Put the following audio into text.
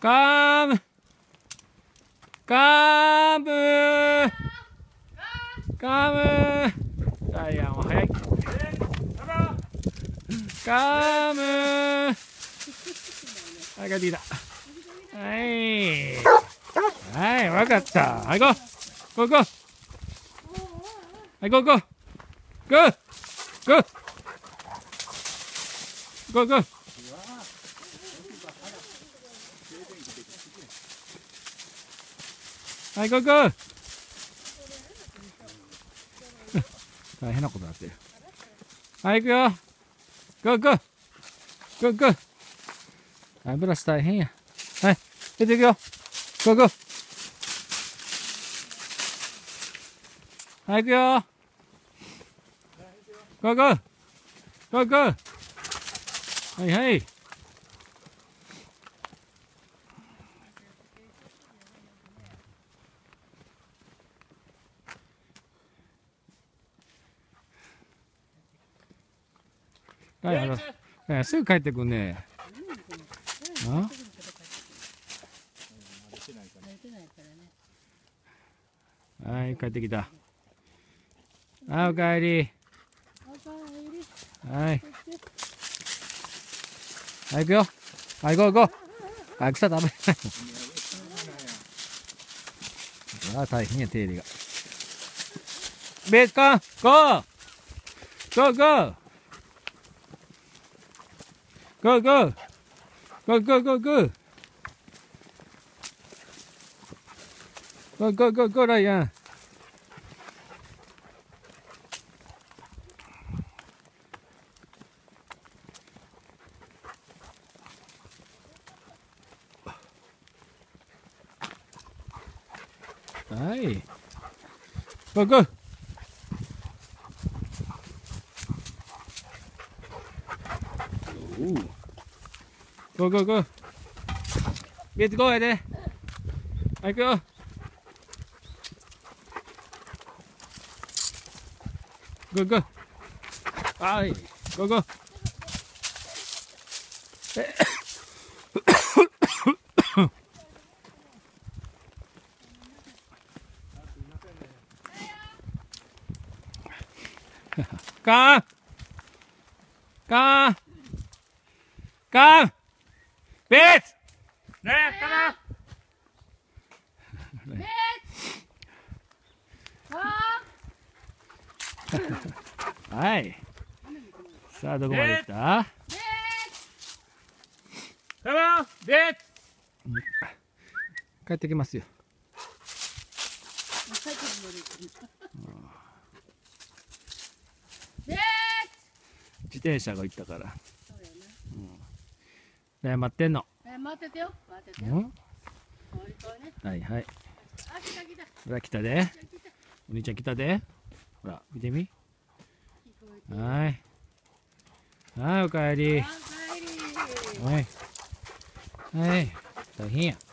カムカムカム。ダイアンは早い。カム。はい、帰ってきた。はい。はい、わかった。はい、行こう。行こう。はい、行こう。ゴー。ゴー。ゴー。ゴー。ゴー。はい、ゴーゴー。大変なことになってる。はい、行くよ。ゴーゴー。ゴーゴー。はい、ブラシ大変や。はい、出ていくよ。ゴーゴー。はい、行くよ。ゴーゴー。ゴーゴー。はいはい。はい、すぐ帰ってくんね。はい、帰ってきた。あ、おかえり。はい。はい、行くよ。はい、行こう行こう。はい、草食べない。あ、大変や、手入れが。ベースカン、ゴー。ゴーゴー。ゴーゴー。ゴーゴーゴーゴー。ゴーゴーゴーゴー、ライアン。はい。ゴーゴー。ゴーゴーゴー。ベースゴーやで。はい、行くよ。ゴーゴー。はい。ゴーゴー。カンカンカンベースねえ、カモンベースはい。さあ、どこまで行った？カモンベース帰ってきますよ。自転車が行ったから。待ってんの。 待っててよ。待っててよ。 はいはい。ほら来たで。お兄ちゃん来たで。ほら見てみ。はい。はい、おかえり。はい。はい。大変や。